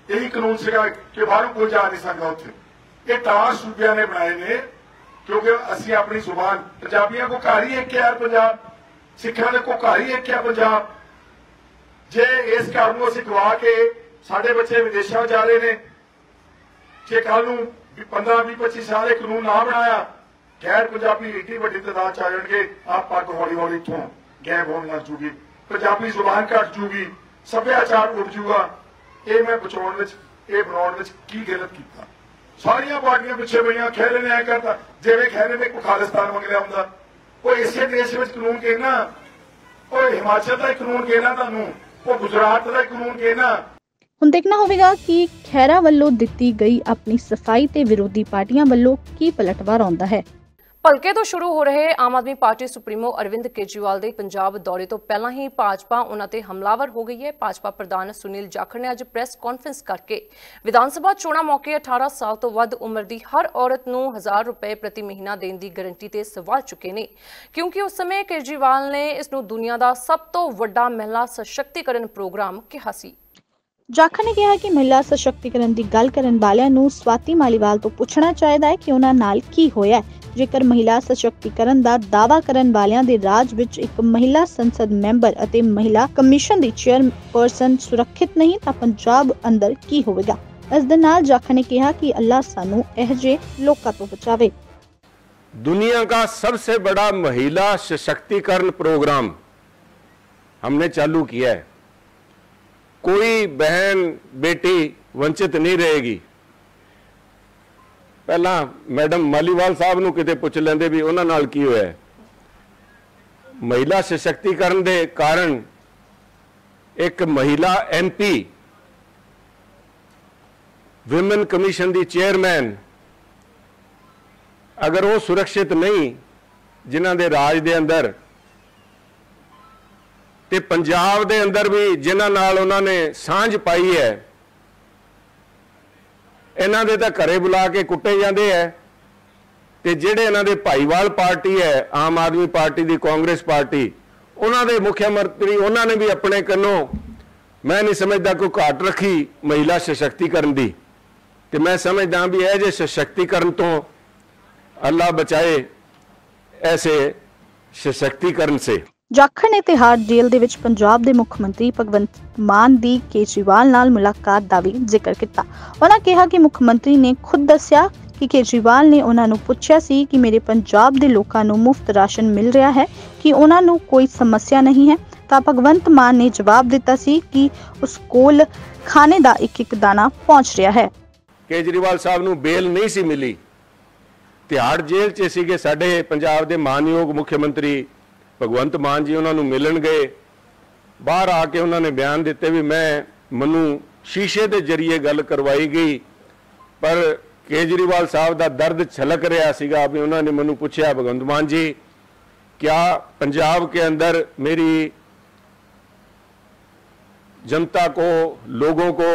यही कानून सीगा कि बाहरों कोई जा नहीं सकता उत्थे। ये तां सूबिया ने बनाए ने क्योंकि असी अपनी जुबान पंजाबियों को घर ही एक है पंजाब, सिखां दे को घर ही एक है पंजाब। जे इस घर को असीं गवा के साडे बच्चे विदेशों जा रहे हैं, जे कल नूं 15-20-25 साल एक कानून ना बनाया, गैर पंजाबी एडी वड्डी तादाद च आ जाणगे, आप पग हौली हौली इत्थों गैब होण लग जूगी, पंजाबी जुबान घट जूगी, सभ्याचार उड़ जूगा। ये मैं बचाउण विच ये बनाउण विच की गलत कीता? सारियां पार्टियां पिछे पईयां, खैरे ने ऐ करता जिवें खैरे ने कोई खालिस्तान मंग लिया हुंदा। कोई इसे देश विच कानून कहना, कोई हिमाचल का कानून कहना तुहानूं, कोई गुजरात का कानून कहना। ਹੁਣ ਦੇਖਣਾ ਹੋਵੇਗਾ ਕਿ ਖਹਿਰਾ ਵੱਲੋਂ ਦਿੱਤੀ ਗਈ ਆਪਣੀ ਸਫਾਈ ਤੇ ਵਿਰੋਧੀ ਪਾਰਟੀਆਂ ਵੱਲੋਂ ਕੀ ਪਲਟਵਾਰ ਆਉਂਦਾ ਹੈ। ਭਲਕੇ ਤੋਂ ਸ਼ੁਰੂ ਹੋ ਰਹੇ ਆਮ ਆਦਮੀ ਪਾਰਟੀ ਸੁਪਰੀਮੋ ਅਰਵਿੰਦ ਕੇਜਰੀਵਾਲ ਦੇ ਪੰਜਾਬ ਦੌਰੇ ਤੋਂ ਪਹਿਲਾਂ ਹੀ ਭਾਜਪਾ ਉਹਨਾਂ ਤੇ ਹਮਲਾਵਰ ਹੋ ਗਈ ਹੈ। ਭਾਜਪਾ ਪ੍ਰਧਾਨ ਸੁਨੀਲ ਜਾਖੜ ਨੇ ਅੱਜ ਪ੍ਰੈਸ ਕਾਨਫਰੰਸ ਕਰਕੇ ਵਿਧਾਨ ਸਭਾ ਚੋਣਾਂ ਮੌਕੇ 18 ਸਾਲ ਤੋਂ ਵੱਧ ਉਮਰ ਦੀ ਹਰ ਔਰਤ ਨੂੰ 1000 ਰੁਪਏ ਪ੍ਰਤੀ ਮਹੀਨਾ ਦੇਣ ਦੀ ਗਾਰੰਟੀ ਤੇ ਸਵਾਲ ਚੁੱਕੇ ਨੇ, ਕਿਉਂਕਿ ਉਸ ਸਮੇਂ ਕੇਜਰੀਵਾਲ ਨੇ ਇਸ ਨੂੰ ਦੁਨੀਆ ਦਾ ਸਭ ਤੋਂ ਵੱਡਾ ਮਹਿਲਾ ਸਸ਼ਕਤੀਕਰਨ ਪ੍ਰੋਗਰਾਮ ਕਿਹਾ ਸੀ। ਜਾਖੜ ਨੇ ਕਿਹਾ ਕਿ ਮਹਿਲਾ ਸਸ਼ਕਤੀਕਰਨ ਦੀ ਗੱਲ ਕਰਨ ਵਾਲਿਆਂ ਨੂੰ ਸਵਾਤੀ ਮਾਲੀਵਾਲ ਤੋਂ ਪੁੱਛਣਾ ਚਾਹੀਦਾ ਹੈ ਕਿ ਉਹਨਾਂ ਨਾਲ ਕੀ ਹੋਇਆ। ਜੇਕਰ ਮਹਿਲਾ ਸਸ਼ਕਤੀਕਰਨ ਦਾ ਦਾਅਵਾ ਕਰਨ ਵਾਲਿਆਂ ਦੇ ਰਾਜ ਵਿੱਚ ਇੱਕ ਮਹਿਲਾ ਸੰਸਦ ਮੈਂਬਰ ਅਤੇ ਮਹਿਲਾ ਕਮਿਸ਼ਨ ਦੀ ਚੇਅਰਪਰਸਨ ਸੁਰੱਖਿਅਤ ਨਹੀਂ ਤਾਂ ਪੰਜਾਬ ਅੰਦਰ ਕੀ ਹੋਵੇਗਾ। ਇਸ ਦੇ ਨਾਲ ਜਾਖੜ ਨੇ ਕਿਹਾ ਕਿ ਅੱਲਾਹ ਸਾਨੂੰ ਇਹੋ ਜਿਹੇ ਲੋਕਾਂ ਤੋਂ ਬਚਾਵੇ। दुनिया का सबसे बड़ा महिला सशक्तिकरण प्रोग्राम हमने चालू किया है। कोई बहन बेटी वंचित नहीं रहेगी। पहला मैडम मालीवाल साहब नूं किते पुछ लेंदे भी उन्हां नाल की होया। महिला सशक्तिकरण दे कारण एक महिला MP विमेन कमीशन दी चेयरमैन अगर वो सुरक्षित नहीं जिन्हां दे राज दे अंदर ते पंजाब दे अंदर भी जिन्हां नाल उन्हां ने सांझ पाई है, इन्हां दे तां घरे बुला के कुੱਟੇ ਜਾਂਦੇ है ते ਜਿਹੜੇ इन्हां दे भाईवाल पार्टी है आम आदमी पार्टी दी कांग्रेस पार्टी उन्हां दे मुख्यमंत्री उन्हां ने भी अपने कन्नों मैं नहीं समझदा कोई घाट रखी महिला सशक्तिकरण दी ते मैं समझदा भी ਇਹ जे सशक्तिकरण तो अल्लाह बचाए ऐसे सशक्तिकरण से। ਜਾਖੜ ਨੇ ਤਿਹਾੜ ਜੇਲ੍ਹ ਦੇ ਵਿੱਚ ਪੰਜਾਬ ਦੇ ਮੁੱਖ ਮੰਤਰੀ ਭਗਵੰਤ ਮਾਨ ਦੀ ਕੇਜਰੀਵਾਲ ਨਾਲ ਮੁਲਾਕਾਤ ਦਾ ਵੀ ਜ਼ਿਕਰ ਕੀਤਾ। ਉਹਨਾਂ ਕਿਹਾ ਕਿ ਮੁੱਖ ਮੰਤਰੀ ਨੇ ਖੁਦ ਦੱਸਿਆ ਕਿ ਕੇਜਰੀਵਾਲ ਨੇ ਉਹਨਾਂ ਨੂੰ ਪੁੱਛਿਆ ਸੀ ਕਿ ਮੇਰੇ ਪੰਜਾਬ ਦੇ ਲੋਕਾਂ ਨੂੰ ਮੁਫਤ ਰਾਸ਼ਨ ਮਿਲ ਰਿਹਾ ਹੈ, ਕਿ ਉਹਨਾਂ ਨੂੰ ਕੋਈ ਸਮੱਸਿਆ ਨਹੀਂ ਹੈ, ਤਾਂ ਭਗਵੰਤ ਮਾਨ ਨੇ ਜਵਾਬ ਦਿੱਤਾ ਸੀ ਕਿ ਉਸ ਕੋਲ ਖਾਣੇ ਦਾ ਇੱਕ ਦਾਣਾ ਪਹੁੰਚ ਰਿਹਾ ਹੈ। ਕੇਜਰੀਵਾਲ ਸਾਹਿਬ ਨੂੰ ਬੇਲ ਨਹੀਂ ਸੀ ਮਿਲੀ, ਤਿਹਾੜ ਜੇਲ੍ਹ 'ਚ ਸੀਗੇ। ਸਾਡੇ ਪੰਜਾਬ ਦੇ ਮਾਨਯੋਗ ਮੁੱਖ ਮੰਤਰੀ ਭਗਵੰਤ ਮਾਨ ਜੀ ਉਹਨਾਂ ਨੂੰ ਮਿਲਣ ਗਏ। ਬਾਹਰ ਆ ਕੇ ਉਹਨਾਂ ਨੇ ਬਿਆਨ ਦਿੱਤੇ ਵੀ ਮੈਨੂੰ ਸ਼ੀਸ਼ੇ ਦੇ ਜ਼ਰੀਏ ਗੱਲ ਕਰਵਾਈ ਗਈ, ਪਰ ਕੇਜਰੀਵਾਲ ਸਾਹਿਬ ਦਾ ਦਰਦ ਛਲਕ ਰਿਹਾ ਸੀਗਾ ਵੀ ਉਹਨਾਂ ਨੇ ਮੈਨੂੰ ਪੁੱਛਿਆ ਭਗਵੰਤ ਮਾਨ जी क्या पंजाब के अंदर मेरी जनता को लोगों को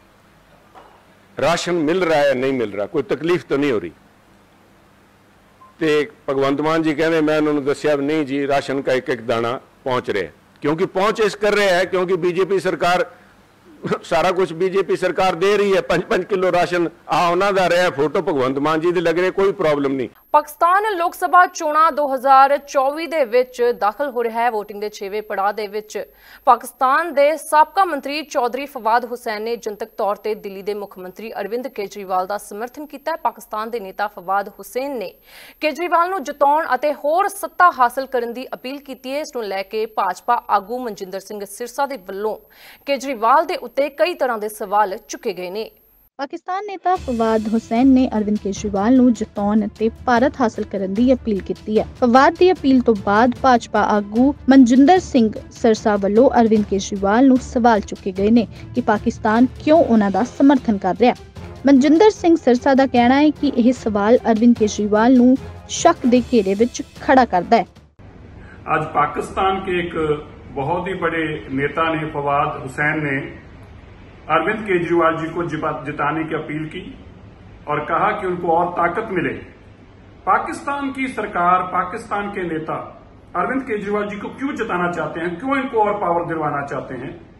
राशन मिल रहा है, नहीं मिल रहा, कोई तकलीफ तो नहीं हो रही। तो भगवंत मान जी कहने मैं उन्होंने दसिया नहीं जी राशन का एक दाना पहुंच रहा है, क्योंकि पहुंच इस कर रहे हैं क्योंकि बीजेपी सरकार सारा कुछ बीजेपी सरकार दे रही है। 5-5 किलो राशन उन्हों का रहा, फोटो भगवंत मान जी दे लग रहे, कोई प्रॉब्लम नहीं। ਪਾਕਿਸਤਾਨ ਲੋਕ ਸਭਾ ਚੋਣਾਂ 2024 ਦੇ ਵਿੱਚ ਦਾਖਲ ਹੋ ਰਿਹਾ ਹੈ। VOTING ਦੇ 6ਵੇਂ ਪੜਾਅ ਦੇ ਵਿੱਚ ਪਾਕਿਸਤਾਨ ਦੇ ਸਾਬਕਾ ਮੰਤਰੀ ਚੌਧਰੀ ਫਵਾਦ ਹੁਸੈਨ ਨੇ ਜਨਤਕ ਤੌਰ ਤੇ ਦਿੱਲੀ ਦੇ ਮੁੱਖ ਮੰਤਰੀ ਅਰਵਿੰਦ ਕੇਜਰੀਵਾਲ ਦਾ ਸਮਰਥਨ ਕੀਤਾ ਹੈ। ਪਾਕਿਸਤਾਨ ਦੇ ਨੇਤਾ ਫਵਾਦ ਹੁਸੈਨ ਨੇ ਕੇਜਰੀਵਾਲ ਨੂੰ ਜਿਤਾਉਣ ਅਤੇ ਹੋਰ ਸੱਤਾ ਹਾਸਲ ਕਰਨ ਦੀ ਅਪੀਲ ਕੀਤੀ ਹੈ। ਇਸ ਨੂੰ ਲੈ ਕੇ ਭਾਜਪਾ ਆਗੂ ਮਨਜਿੰਦਰ ਸਿੰਘ ਸਿਰਸਾ ਦੇ ਵੱਲੋਂ ਕੇਜਰੀਵਾਲ ਦੇ ਉੱਤੇ ਕਈ ਤਰ੍ਹਾਂ ਦੇ ਸਵਾਲ ਚੁੱਕੇ ਗਏ ਨੇ। ਪਾਕਿਸਤਾਨ ਨੇਤਾ ਫਵਾਦ ਹੁਸੈਨ ਨੇ ਅਰਵਿੰਦ ਕੇਜਰੀਵਾਲ ਨੂੰ ਜਿਤਾਉਣ ਅਤੇ ਭਾਰਤ ਹਾਸਲ ਕਰਨ ਦੀ ਅਪੀਲ ਕੀਤੀ ਹੈ। ਫਵਾਦ ਦੀ ਅਪੀਲ ਤੋਂ ਬਾਅਦ ਭਾਜਪਾ ਆਗੂ ਮਨਜਿੰਦਰ ਸਿੰਘ ਸਿਰਸਾ ਵੱਲੋਂ ਅਰਵਿੰਦ ਕੇਜਰੀਵਾਲ ਨੂੰ ਸਵਾਲ ਚੁੱਕੇ ਗਏ ਨੇ ਕਿ ਪਾਕਿਸਤਾਨ ਕਿਉਂ ਉਹਨਾਂ ਦਾ ਸਮਰਥਨ ਕਰ ਰਿਹਾ। ਮਨਜਿੰਦਰ ਸਿੰਘ ਸਿਰਸਾ ਦਾ ਕਹਿਣਾ ਹੈ ਕਿ ਇਹ ਸਵਾਲ ਅਰਵਿੰਦ ਕੇਜਰੀਵਾਲ ਨੂੰ ਸ਼ੱਕ ਦੇ ਘੇਰੇ ਵਿੱਚ ਖੜਾ ਕਰਦਾ ਹੈ। आज पाकिस्तान के एक बहुत ही बड़े नेता ने फवाद हुसैन ने अरविंद केजरीवाल जी को जिताने की अपील की और कहा कि उनको और ताकत मिले। पाकिस्तान की सरकार, पाकिस्तान के नेता अरविंद केजरीवाल जी को क्यों जिताना चाहते हैं, क्यों इनको और पावर दिलवाना चाहते हैं,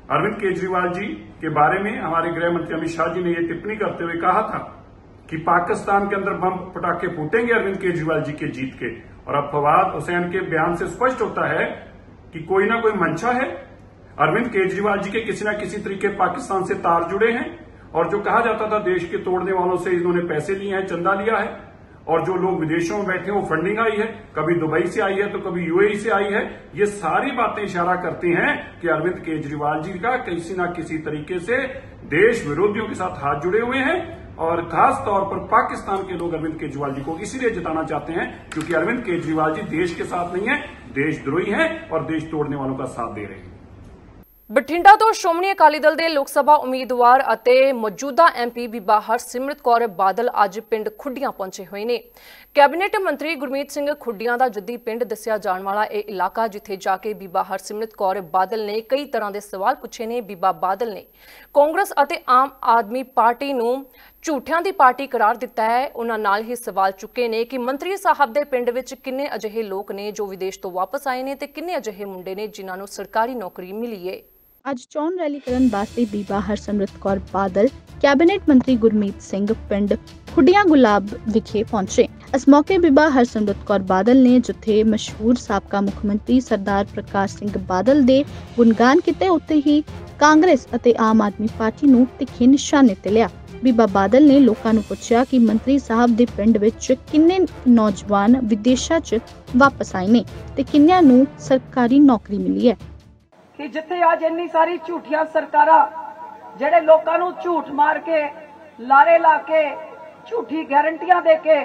अरविंद केजरीवाल जी के बारे में हमारे गृह मंत्री अमित शाह जी ने यह टिप्पणी करते हुए कहा था कि पाकिस्तान के अंदर बम पटाखे फूटेंगे अरविंद केजरीवाल जी के जीत के। और अब फवाद हुसैन के बयान से स्पष्ट होता है कि कोई ना कोई मंशा है। अरविंद केजरीवाल जी के किसी न किसी तरीके पाकिस्तान से तार जुड़े हैं, और जो कहा जाता था देश के तोड़ने वालों से इन्होंने पैसे लिए हैं, चंदा लिया है, और जो लोग विदेशों में बैठे हैं वो फंडिंग आई है, कभी दुबई से आई है तो कभी यूएई से आई है। ये सारी बातें इशारा करती हैं कि अरविंद केजरीवाल जी का किसी न किसी तरीके से देश विरोधियों के साथ हाथ जुड़े हुए हैं, और खास तौर पर पाकिस्तान के लोग अरविंद केजरीवाल जी को इसीलिए जिताना चाहते हैं क्योंकि अरविंद केजरीवाल जी देश के साथ नहीं है, देशद्रोही हैं और देश तोड़ने वालों का साथ दे रहे हैं। ਬਠਿੰਡਾ ਤੋਂ ਸ਼੍ਰੋਮਣੀ ਅਕਾਲੀ ਦਲ ਦੇ ਲੋਕ ਸਭਾ ਉਮੀਦਵਾਰ ਅਤੇ ਮੌਜੂਦਾ ਐਮਪੀ ਬੀਬਾ ਹਰਸਿਮਰਤ ਕੌਰ ਬਾਦਲ ਅੱਜ ਪਿੰਡ ਖੁੱਡੀਆਂ ਪਹੁੰਚੇ ਹੋਏ ਨੇ। ਕੈਬਨਿਟ ਮੰਤਰੀ ਗੁਰਮੀਤ ਸਿੰਘ ਖੁੱਡੀਆਂ ਦਾ ਜੱਦੀ ਪਿੰਡ ਦੱਸਿਆ ਜਾਣ ਵਾਲਾ ਇਹ ਇਲਾਕਾ ਜਿੱਥੇ ਜਾ ਕੇ ਬੀਬਾ ਹਰਸਿਮਰਤ ਕੌਰ ਬਾਦਲ ਨੇ ਕਈ ਤਰ੍ਹਾਂ ਦੇ ਸਵਾਲ ਪੁੱਛੇ ਨੇ। ਬੀਬਾ ਬਾਦਲ ਨੇ ਕਾਂਗਰਸ ਅਤੇ ਆਮ ਆਦਮੀ ਪਾਰਟੀ ਨੂੰ ਝੂਠਿਆਂ ਦੀ ਪਾਰਟੀ ਕਰਾਰ ਦਿੱਤਾ ਹੈ। ਉਹਨਾਂ ਨਾਲ ਹੀ ਸਵਾਲ ਚੁੱਕੇ ਨੇ ਕਿ ਮੰਤਰੀ ਸਾਹਿਬ ਦੇ ਪਿੰਡ ਵਿੱਚ ਕਿੰਨੇ ਅਜਿਹੇ ਲੋਕ ਨੇ ਜੋ ਵਿਦੇਸ਼ ਤੋਂ ਵਾਪਸ ਆਏ ਨੇ ਤੇ ਕਿੰਨੇ ਅਜਿਹੇ ਮੁੰਡੇ ਨੇ ਜਿਨ੍ਹਾਂ ਨੂੰ ਸਰਕਾਰੀ ਨੌਕਰੀ ਮਿਲੀ ਹੈ। ਅੱਜ ਚੋਣ ਰੈਲੀ ਕਰਨ ਵਾਸਤੇ ਬੀਬਾ ਹਰਸਿਮਰਤ ਕੌਰ ਬਾਦਲ ਕੈਬਨਿਟ ਮੰਤਰੀ ਗੁਰਮੀਤ ਸਿੰਘ ਪਿੰਡ ਖੁੱਡੀਆਂ ਗੁਲਾਬ ਵਿਖੇ ਪਹੁੰਚੇ। ਇਸ ਮੌਕੇ ਬੀਬਾ ਹਰਸਿਮਰਤ ਕੌਰ ਬਾਦਲ ਨੇ ਜਿੱਥੇ ਮਸ਼ਹੂਰ ਸਾਬਕਾ ਮੁੱਖ ਮੰਤਰੀ ਸਰਦਾਰ ਪ੍ਰਕਾਸ਼ ਸਿੰਘ ਬਾਦਲ ਦੇ ਗੁਣਗਾਨ ਕੀਤੇ, ਉੱਥੇ ਹੀ ਕਾਂਗਰਸ ਅਤੇ ਆਮ ਆਦਮੀ ਪਾਰਟੀ ਨੂੰ ਤਿੱਖੇ ਨਿਸ਼ਾਨੇ ਤੇ ਲਿਆ। ਬੀਬਾ ਬਾਦਲ ਨੇ ਲੋਕਾਂ ਨੂੰ ਪੁੱਛਿਆ ਕਿ ਮੰਤਰੀ ਸਾਹਿਬ ਦੇ ਪਿੰਡ ਵਿੱਚ ਕਿੰਨੇ ਨੌਜਵਾਨ ਵਿਦੇਸ਼ਾਂ 'ਚ ਵਾਪਸ ਆਏ ਨੇ ਤੇ ਕਿੰਨਿਆਂ ਨੂੰ ਸਰਕਾਰੀ ਨੌਕਰੀ ਮਿਲੀ ਹੈ। कि जिथे आज इन्नी सारी झूठिया सरकारां जेड़े लोकां नूं झूठ मार के लारे ला के झूठी गारंटियां दे के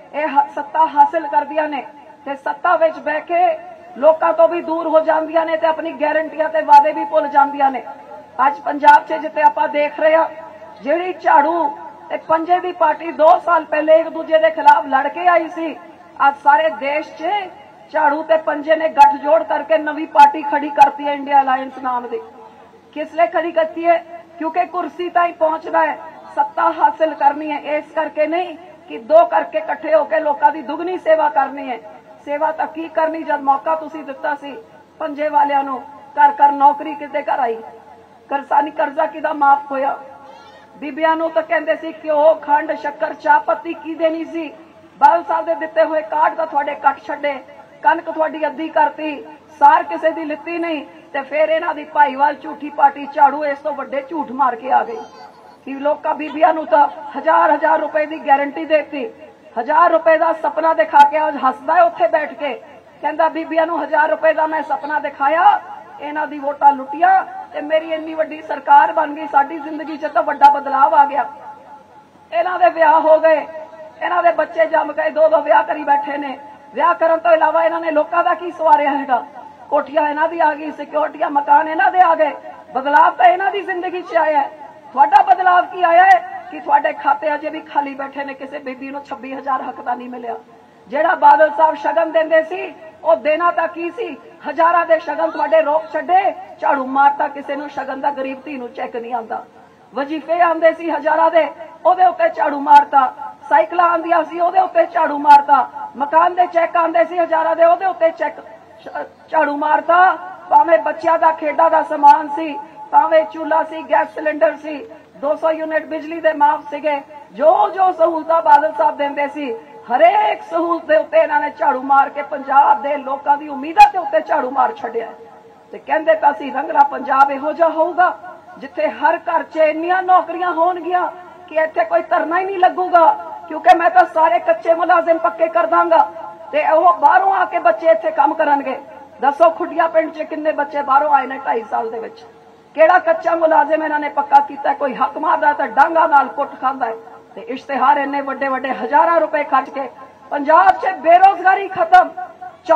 सत्ता हासिल करदियां ने ते सत्ता विच बह के लोकां तो भी दूर हो जांदियां ने ते अपनी गारंटियां ते वादे भी भुल जांदियां ने। आज पंजाब च जिथे आपां देख रहे हां जिहड़ी झाड़ू ते पंजे दी पार्टी 2 साल पहले एक दूजे दे खिलाफ लड़ के आई सी, आज सारे देश च झाड़ू ते पंजे ने गठजोड़ करके नवी पार्टी खड़ी करती है इंडिया अलायंस नाम दी। किस लिए खड़ी करती है? क्योंकि कुर्सी तक पहुंचना है, सत्ता हासिल करनी है। इस करके नहीं कि 2 करके इकट्ठे होकर लोगों की दुगनी सेवा करनी है। सेवा तो की करनी जब मौका तुसी दिता सी पंजे वालियां नूं कर कर नौकरी किते घर आई, किसानी कर्जा किदा माफ होया, बीबियां नूं तां कहंदे सी घिओ खंड शक्कर चाह पत्ती की देनी सी, बादल साहब दे दिते होए कार्ड तां तुहाडे कट छड्डे, कनक थोड़ी अद्धी करती, सार किसी की लित्ती नहीं, ते फिर इन्हां दी भाईवाल झूठी पार्टी झाड़ू इस तो वड्डे झूठ मार के आ गई कि लोकां बीबियां नूं तां 1000 रुपए की गारंटी देती, 1000 रुपए का सपना दिखा के आज हसदा है उत्थे बैठ के, कहंदा बीबियां नूं 1000 रुपए का मैं सपना दिखाया, इन्हां दी वोटां लुटिया ते मेरी इन्नी वड्डी सरकार बन गई, साडी जिंदगी च तां वड्डा बदलाव आ गया। इन्हां दे विआह हो गए, इन्हां दे बच्चे जम गए, 2 विआह करी बैठे ने। ਵਿਆਹ ਕਰਨ ਤੋਂ ਇਲਾਵਾ ਇਹਨਾਂ ਨੇ ਲੋਕਾਂ ਦਾ ਕੀ ਸਵਾਰਿਆ ਹੈਗਾ? ਕੋਠੀਆਂ ਇਹਨਾਂ ਦੀ ਆ ਗਈ, ਸਿਕਿਉਰਿਟੀਆਂ ਮਕਾਨ ਇਹਨਾਂ ਦੇ ਆ ਗਏ। ਬਦਲਾਵ ਤਾਂ ਇਹਨਾਂ ਦੀ ਜ਼ਿੰਦਗੀ 'ਚ ਆਇਆ ਹੈ। ਤੁਹਾਡਾ ਬਦਲਾਵ ਕੀ ਆਇਆ ਹੈ ਕਿ ਤੁਹਾਡੇ ਖਾਤੇ ਅਜੇ ਵੀ ਖਾਲੀ ਬੈਠੇ ਨੇ, ਕਿਸੇ ਬੀਬੀ ਨੂੰ 26000 ਹੱਕ ਦਾ ਨਹੀਂ ਮਿਲਿਆ। ਜਿਹੜਾ ਬਾਦਲ ਸਾਹਿਬ ਸ਼ਗਨ ਦਿੰਦੇ ਸੀ ਉਹ ਦੇਣਾ ਤਾਂ ਕੀ ਸੀ? ਹਜ਼ਾਰਾਂ ਦੇ ਸ਼ਗਨ ਤੁਹਾਡੇ ਰੋਕ ਛੱਡੇ, ਝਾੜੂ ਮਾਰਤਾ, ਕਿਸੇ ਨੂੰ ਸ਼ਗਨ ਦਾ ਗਰੀਬ ਧੀ ਨੂੰ ਚੈੱਕ ਨਹੀਂ ਆਉਂਦਾ। ਵਜ਼ੀਫੇ ਆਉਂਦੇ ਸੀ ਹਜ਼ਾਰਾਂ ਦੇ, ਉਹਦੇ ਉੱਤੇ ਝਾੜੂ ਮਾਰਤਾ। ਸਾਈਕਲਾਂ ਆਉਂਦੀਆਂ ਸੀ ਉਹਦੇ ਉੱਤੇ ਝਾੜੂ ਮਾਰਤਾ। मकान दे चेक आंदे सी हजारां दे, ओदे उत्ते चेक झाड़ू मारता। भावें बच्चियां दा खेडां दा समान सी, भावें चूल्हा सी, गैस सिलेंडर सी, 200 यूनिट बिजली दे माफ सीगे, जो जो सहूलतां बादल साहब देंदे सी हरेक सहूलत दे उत्ते इन्हां ने झाड़ू मार के पंजाब दे लोकां दी उम्मीदां ते उत्ते झाड़ू मार छड्डिया ते कहंदे तां सी रंगला पंजाब इहो जिहा होऊगा जिथे हर घर 'च इन्नियां नौकरियां होणगियां कि इत्थे कोई धरना ही नहीं लगूगा, क्योंकि मैं तो सारे कच्चे मुलाजिम पक्के कर दांगा ते वो बाहरों आके बच्चे इत्थे काम करनगे। दसो खुडिया पिंड च किन्ने बच्चे बाहरों आए ने 2.5 साल दे विच? किहड़ा कच्चा मुलाजिम इन्हां ने पक्का कीता? कोई हक मारदा ते डांगा नाल कुट खांदा है ते इश्तिहार इन्ने वड्डे वड्डे हजारां रुपए खर्च के पंजाब च बेरोजगारी खत्म,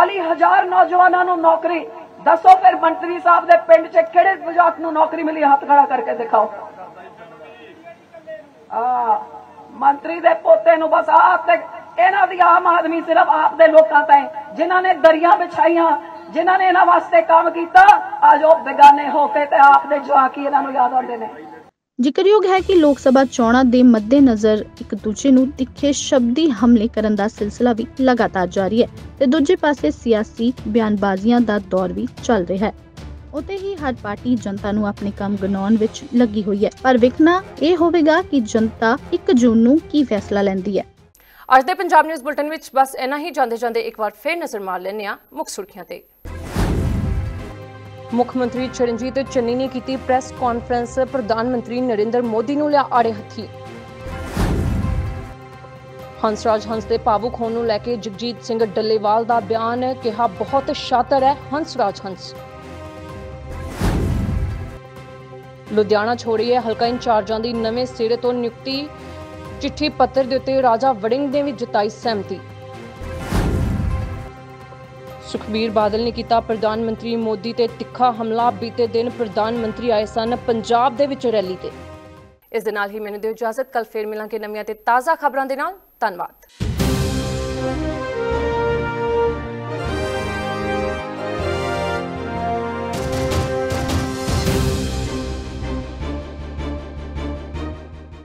40000 नौजवानों नूं नौकरी। दसो फिर मंत्री साहब दे पिंड च किहड़े जवाक नूं नौकरी मिली? हाथ खड़ा करके दिखाओ। मंत्री दे पोते नूं बस आप इन्हां दी आम आदमी सिर्फ आप दे लोकां ताईं जिन्हां ने दरियां बिछाईयां, जिन्हां ने इन्हां वास्ते काम कीता, आज वो बेगाने हो के ते आप दे जवाक ही इन्हां नूं याद आउंदे ने। ਜ਼ਿਕਰਯੋਗ ਹੈ ਕਿ ਲੋਕ ਸਭਾ ਚੋਣਾਂ ਦੇ ਮੱਦੇਨਜ਼ਰ ਇੱਕ ਦੂਜੇ ਨੂੰ ਤਿੱਖੇ ਸ਼ਬਦੀ ਹਮਲੇ ਕਰਨ ਦਾ ਸਿਲਸਿਲਾ ਵੀ ਲਗਾਤਾਰ ਜਾਰੀ ਹੈ ਤੇ ਦੂਜੇ ਪਾਸੇ ਸਿਆਸੀ ਬਿਆਨਬਾਜ਼ੀਆਂ ਦਾ ਦੌਰ ਵੀ ਚੱਲ ਰਿਹਾ ਹੈ। ਉਤੇ ਹੀ ਹਰ ਪਾਰਟੀ ਜਨਤਾ ਨੂੰ ਆਪਣੇ ਕੰਮ ਗਨਾਉਣ ਵਿੱਚ ਲੱਗੀ ਹੋਈ ਹੈ, ਪਰ ਵੇਖਣਾ ਇਹ ਹੋਵੇਗਾ ਕਿ ਜਨਤਾ 1 ਜੂਨ ਨੂੰ ਕੀ ਫੈਸਲਾ ਲੈਂਦੀ ਹੈ। ਅੱਜ ਦੇ ਪੰਜਾਬ ਨਿਊਜ਼ ਬੁਲਟਨ ਵਿੱਚ ਬਸ ਇੰਨਾ ਹੀ। ਜਾਂਦੇ ਇੱਕ ਵਾਰ ਫਿਰ ਨਜ਼ਰ ਮਾਰ ਲੈਂਦੇ ਹਾਂ ਮੁੱਖ ਸੁਰਖੀਆਂ ਤੇ। ਮੁੱਖ ਮੰਤਰੀ ਚਰਨਜੀਤ ਚੰਨੀ ਨੇ ਕੀਤੀ ਪ੍ਰੈਸ ਕਾਨਫਰੰਸ, ਪ੍ਰਧਾਨ ਮੰਤਰੀ ਨਰਿੰਦਰ ਮੋਦੀ ਨੂੰ ਲਿਆ ਆੜੇ ਹੱਥੀ। ਹੰਸਰਾਜ ਹੰਸ ਦੇ ਭਾਵੁਕ ਹੋਣ ਨੂੰ ਲੈ ਕੇ ਜਗਜੀਤ ਸਿੰਘ ਡੱਲੇਵਾਲ ਦਾ ਬਿਆਨ, ਕਿਹਾ ਬਹੁਤ ਸ਼ਾਤਰ ਹੈ ਹੰਸਰਾਜ ਹੰਸ। ਲੁਧਿਆਣਾ ਛੋੜੀ ਹੈ ਹਲਕਾ ਇੰਚਾਰਜਾਂ ਦੀ ਨਵੇਂ ਸਿਰੇ ਤੋਂ ਨਿਯੁਕਤੀ, ਚਿੱਠੀ ਪੱਤਰ ਦੇ ਉੱਤੇ ਰਾਜਾ ਵੜਿੰਗ ਨੇ ਵੀ ਜਤਾਈ ਸਹਿਮਤੀ। ਸੁਖਬੀਰ ਬਾਦਲ ਨੇ ਕੀਤਾ ਪ੍ਰਧਾਨ ਮੰਤਰੀ ਮੋਦੀ ਤੇ ਤਿੱਖਾ ਹਮਲਾ, ਬੀਤੇ ਦਿਨ ਪ੍ਰਧਾਨ ਮੰਤਰੀ ਆਏ ਸਨ ਪੰਜਾਬ ਦੇ ਵਿੱਚ ਰੈਲੀ ਤੇ। ਇਸ ਦੇ ਨਾਲ ਹੀ ਮੈਨੂੰ ਦਿਓ ਇਜਾਜ਼ਤ, ਕੱਲ ਫੇਰ ਮਿਲਾਂਗੇ ਨਵੀਆਂ ਤੇ ਤਾਜ਼ਾ ਖਬਰਾਂ ਦੇ ਨਾਲ। ਧੰਨਵਾਦ।